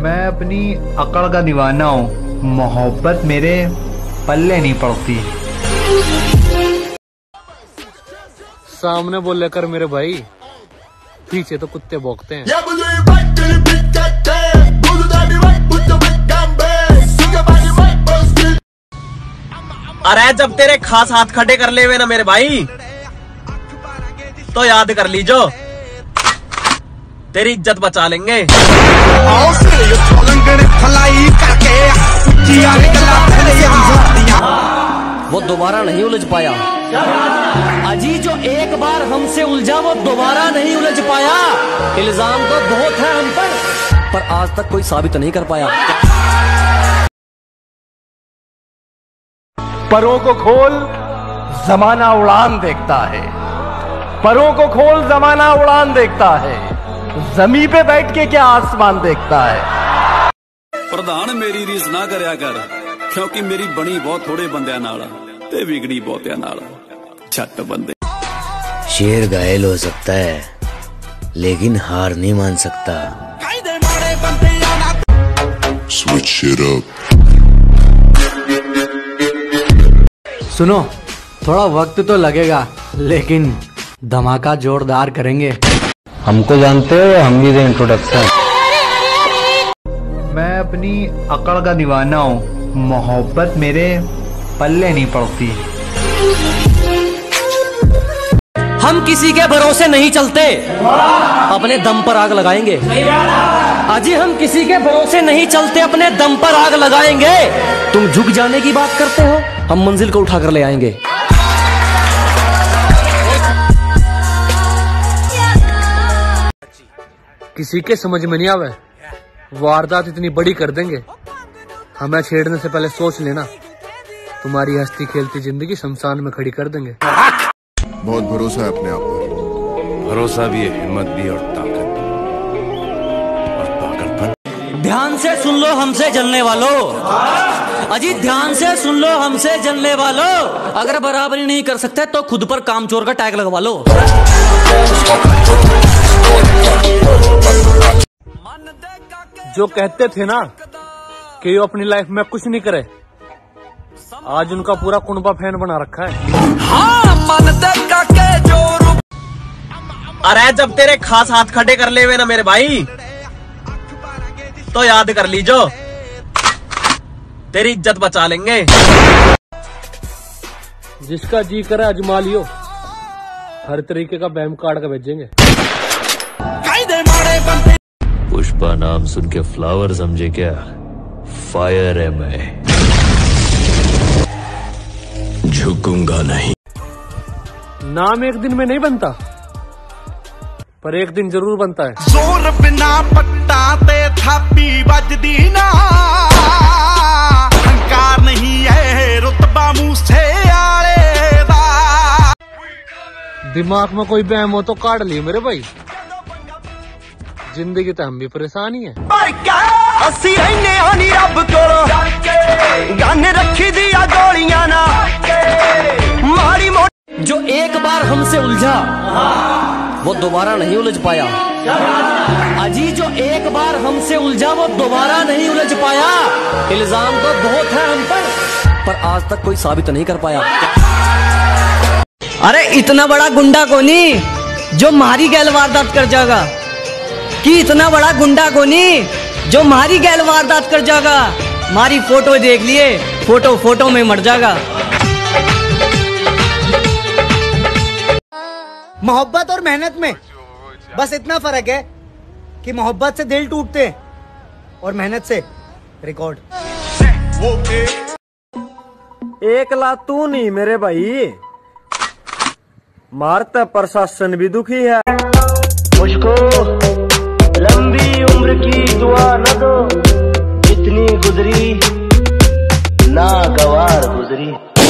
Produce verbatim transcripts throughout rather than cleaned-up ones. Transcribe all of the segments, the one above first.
मैं अपनी अकड़ का दीवाना हूँ, मोहब्बत मेरे पल्ले नहीं पड़ती। सामने बोले कर मेरे भाई, पीछे तो कुत्ते भौंकते हैं। अरे जब तेरे खास हाथ खड़े कर ले हुए ना मेरे भाई, तो याद कर लीजो तेरी इज्जत बचा लेंगे। वो दोबारा नहीं उलझ पाया। अजी जो एक बार हमसे उलझा वो दोबारा नहीं उलझ पाया। इल्जाम तो बहुत है हम पर, पर आज तक कोई साबित नहीं कर पाया। परों को खोल, जमाना उड़ान देखता है। परों को खोल, जमाना उड़ान देखता है। जमीन पे बैठ के क्या आसमान देखता है। प्रधान मेरी रीस ना करया कर, क्योंकि मेरी बनी बहुत थोड़े बंदियां नाल ते बिगड़ी बहुतियां नाल। छट बंदे। शेर घायल हो सकता है लेकिन हार नहीं मान सकता। Switch it up. सुनो, थोड़ा वक्त तो लगेगा लेकिन धमाका जोरदार करेंगे। हमको जानते हो या हम भी दे इंट्रोडक्शन? मैं अपनी अकड़ का दीवाना हूँ, मोहब्बत मेरे पल्ले नहीं पड़ती। हम किसी के भरोसे नहीं चलते, अपने दम पर आग लगाएंगे। अजी हम किसी के भरोसे नहीं चलते, अपने दम पर आग लगाएंगे। तुम झुक जाने की बात करते हो, हम मंजिल को उठाकर ले आएंगे। किसी के समझ में नहीं आवे, वारदात इतनी बड़ी कर देंगे। हमें छेड़ने से पहले सोच लेना, तुम्हारी हंसती खेलती जिंदगी शमशान में खड़ी कर देंगे। बहुत भरोसा है अपने आप पर। भरोसा भी है, हिम्मत भी और ताकत और पागलपन। ध्यान से सुन लो हमसे जलने वालों, अजी ध्यान से सुन लो हमसे जलने वालों। अगर बराबरी नहीं कर सकते तो खुद पर कामचोर का टैग लगवा लो। जो कहते थे ना कि वो अपनी लाइफ में कुछ नहीं करे, आज उनका पूरा कुनबा फैन बना रखा है। हाँ, मन देगा के जो अरे जब तेरे खास हाथ खड़े कर ले हुए ना मेरे भाई, तो याद कर लीजो तेरी इज्जत बचा लेंगे। जिसका जी करे अजमा लियो, हर तरीके का बैम काट के भेजेंगे। पुष्पा नाम सुन के फ्लावर समझे क्या? फायर है मैं, झुकूंगा नहीं। नाम एक दिन में नहीं बनता, पर एक दिन जरूर बनता है। जोर बिना पट्टा ते थापी बजदी ना, हंकार नहीं है रुतबा मूसे आले दा। दिमाग में कोई बहम हो तो काट लिए मेरे भाई, जिंदगी तो हम भी परेशान ही है। पर क्या असी रहने आनी रब कोलों, गन रखी दिया गोलियां ना मारी मोटी। जो एक बार हमसे उलझा वो दोबारा नहीं उलझ पाया। अजी जो एक बार हमसे उलझा वो दोबारा नहीं उलझ पाया। इल्जाम तो बहुत है हम पर, पर आज तक कोई साबित नहीं कर पाया। अरे इतना बड़ा गुंडा कोनी जो मारी गैल वारदात कर जाएगा, कि इतना बड़ा गुंडा कोनी जो मारी गैल वारदात कर जाएगा। मारी फोटो देख लिए, फोटो फोटो में मर जाएगा। मोहब्बत और मेहनत में बस इतना फर्क है कि मोहब्बत से दिल टूटते हैं और मेहनत से रिकॉर्ड। एक लातू नहीं मेरे भाई, मारता प्रशासन भी दुखी है। मुझको लंबी उम्र की दुआ न दो, जितनी गुजरी नागवार गुजरी।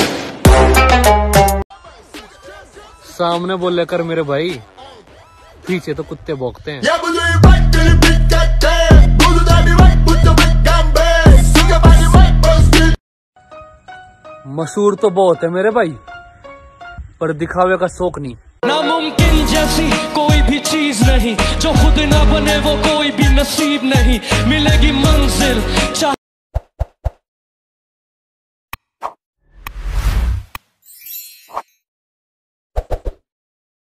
सामने बोले कर मेरे भाई, पीछे तो कुत्ते भौंकते हैं। मशहूर तो बहुत है मेरे भाई, पर दिखावे का शौक नहीं। नामुमकिन जैसी कोई भी चीज नहीं, जो खुद ना बने वो कोई भी नसीब नहीं। मिलेगी मंजिल